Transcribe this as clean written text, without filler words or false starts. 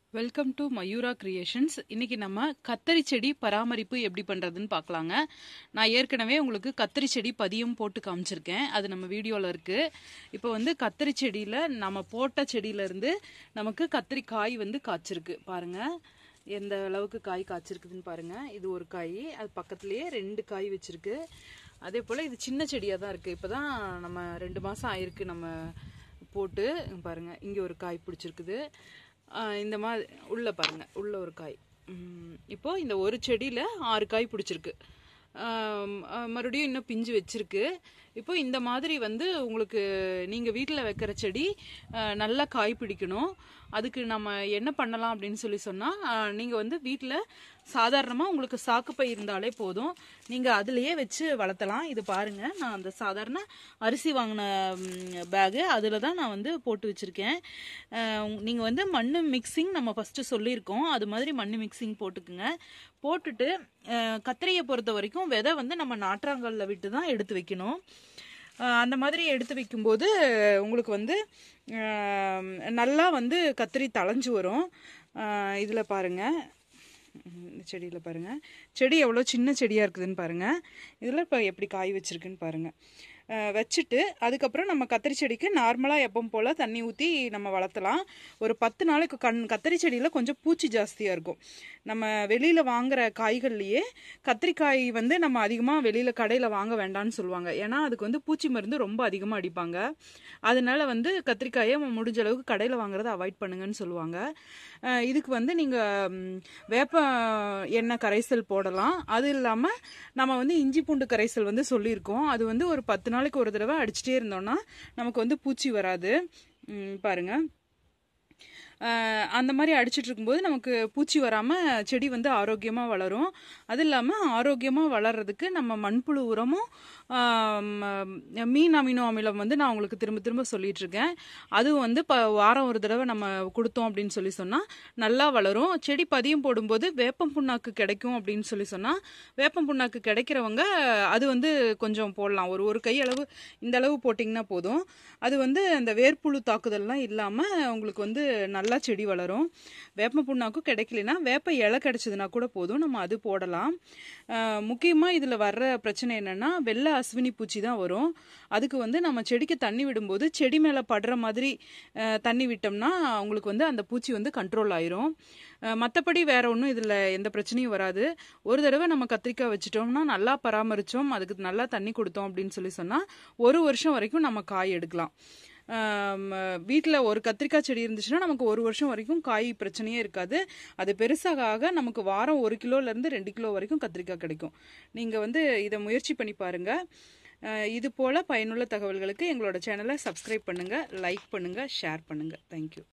Welcome to Mayura creations. இன்னைக்கு நம்ம கத்தரி செடி பராமரிப்பு எப்படி பண்றதுன்னு பார்க்கலாங்க. நான் ஏற்கனவே உங்களுக்கு கத்தரி செடி பதியம் போட்டு காமிச்சிருக்கேன், அது நம்ம வீடியோவில் இருக்கு. இப்போ வந்து கத்தரி செடியில் நம்ம போட்ட செடியில இருந்து நமக்கு கத்தரி காய் வந்து காய்ச்சிருக்கு பாருங்க. எந்த அளவுக்கு காய் காய்ச்சிருக்குதுன்னு பாருங்க. இது ஒரு காய், அது பக்கத்துலேயே 2 காய் வச்சிருக்கு. அதே போல் இது சின்ன செடியாக தான் இருக்குது. இப்போ தான் நம்ம 2 மாதம் ஆயிருக்கு நம்ம போட்டு. பாருங்க, இங்கே ஒரு காய் பிடிச்சிருக்குது. இந்த மாதிரி உள்ள பாருங்க, உள்ள ஒரு காய். இப்போ இந்த ஒரு செடியில் 6 காய் பிடிச்சிருக்கு. மறுபடியும் இன்னும் பிஞ்சு வச்சிருக்கு. இப்போ இந்த மாதிரி வந்து உங்களுக்கு நீங்கள் வீட்டில் வைக்கிற செடி நல்லா காய் பிடிக்கணும். அதுக்கு நம்ம என்ன பண்ணலாம் அப்படின்னு சொன்னால், நீங்கள் வந்து வீட்டில் சாதாரணமாக உங்களுக்கு சாக்குப்பை இருந்தாலே போதும், நீங்கள் அதுலேயே வச்சு வளர்த்தலாம். இது பாருங்கள், நான் அந்த சாதாரண அரிசி வாங்கின பேகு அதில் தான் நான் வந்து போட்டு வச்சுருக்கேன். நீங்கள் வந்து மண் மிக்சிங் நம்ம ஃபஸ்ட்டு சொல்லியிருக்கோம், அது மாதிரி மண் மிக்சிங் போட்டுக்குங்க. போட்டுட்டு கத்திரியை பொறுத்த வரைக்கும் விதை வந்து நம்ம நாற்றாங்கல்ல விட்டு தான் எடுத்து வைக்கணும். அந்த மாதிரி எடுத்து வைக்கும்போது உங்களுக்கு வந்து நல்லா வந்து கத்திரி தளைஞ்சு வரும். இதில் பாருங்கள், செடியில் பாருங்கள், செடி எவ்வளோ சின்ன செடியாக இருக்குதுன்னு பாருங்கள். இதில் இப்போ எப்படி காய் வச்சுருக்குன்னு பாருங்கள். வச்சுட்டு அதுக்கப்புறம் நம்ம கத்திரி செடிக்கு நார்மலாக எப்பவும் போல் தண்ணி ஊற்றி நம்ம வளர்த்தலாம். ஒரு 10 நாளைக்கு கத்திரி செடியில் கொஞ்சம் பூச்சி ஜாஸ்தியாக இருக்கும். நம்ம வெளியில் வாங்குகிற காய்கள்லையே கத்திரிக்காய் வந்து நம்ம அதிகமாக வெளியில் கடையில் வாங்க வேண்டாம்னு சொல்லுவாங்க. ஏன்னா அதுக்கு வந்து பூச்சி மருந்து ரொம்ப அதிகமாக அடிப்பாங்க. அதனால வந்து கத்திரிக்காயை முடிஞ்ச அளவுக்கு கடையில் வாங்குறதை அவாய்ட் பண்ணுங்கன்னு சொல்லுவாங்க. இதுக்கு வந்து நீங்கள் வேப்ப எண்ணெய் கரைசல் போடலாம். அது இல்லாமல் நம்ம வந்து இஞ்சி பூண்டு கரைசல் வந்து சொல்லியிருக்கோம். அது வந்து ஒரு 10 நாளைக்கு ஒரு தடவை அடிச்சுட்டே இருந்தோம்னா நமக்கு வந்து பூச்சி வராது. பாருங்க, அந்த மாதிரி அடிச்சுட்டு இருக்கும்போது நமக்கு பூச்சி வராமல் செடி வந்து ஆரோக்கியமாக வளரும். அது இல்லாமல் ஆரோக்கியமாக வளர்கிறதுக்கு நம்ம மண்புழு உரமும் மீன் அமினோ அமிலம் வந்து நான் உங்களுக்கு திரும்ப திரும்ப சொல்லிட்டு இருக்கேன். அதுவும் வந்து வாரம் ஒரு தடவை நம்ம கொடுத்தோம் அப்படின்னு சொன்னால் நல்லா வளரும். செடி பதியம் போடும்போது வேப்பம் புண்ணாக்கு கிடைக்கும் அப்படின்னு சொன்னால், வேப்பம் புண்ணாக்கு கிடைக்கிறவங்க அது வந்து கொஞ்சம் போடலாம். ஒரு கை அளவு, இந்த அளவு போட்டிங்கன்னா போதும். அது வந்து அந்த வேர்ப்புழு தாக்குதல்லாம் இல்லாமல் உங்களுக்கு வந்து நல்லா செடி வளரும். வேப்ப புண்ணாக்கும் கிடைக்கலனா வேப்ப இலை கிடைச்சதுன்னா கூட போதும், நம்ம அது போடலாம். முக்கியமாக இதில் வர்ற பிரச்சனை என்னென்னா வெள்ளை அஸ்வினி பூச்சி தான் வரும். அதுக்கு வந்து நம்ம செடிக்கு தண்ணி விடும்போது செடி மேலே படுற மாதிரி தண்ணி விட்டோம்னா உங்களுக்கு வந்து அந்த பூச்சி வந்து கண்ட்ரோல் ஆயிரும். மற்றபடி வேற ஒன்றும் இதில் எந்த பிரச்சனையும் வராது. ஒரு தடவை நம்ம கத்திரிக்காய் வச்சுட்டோம்னா, நல்லா பராமரித்தோம், அதுக்கு நல்லா தண்ணி கொடுத்தோம் அப்படின்னு சொன்னால் 1 வருஷம் வரைக்கும் நம்ம காய் எடுக்கலாம். வீட்டில் ஒரு கத்திரிக்காய் செடி இருந்துச்சுன்னா நமக்கு 1 வருஷம் வரைக்கும் காய் பிரச்சனையே இருக்காது. அது பெருசாக நமக்கு வாரம் 1 கிலோலேருந்து 2 கிலோ வரைக்கும் கத்திரிக்காய் கிடைக்கும். நீங்கள் வந்து இதை முயற்சி பண்ணி பாருங்கள். இது போல் பயனுள்ள தகவல்களுக்கு எங்களோட சேனலை சப்ஸ்கிரைப் பண்ணுங்கள், லைக் பண்ணுங்கள், ஷேர் பண்ணுங்கள். தேங்க்யூ.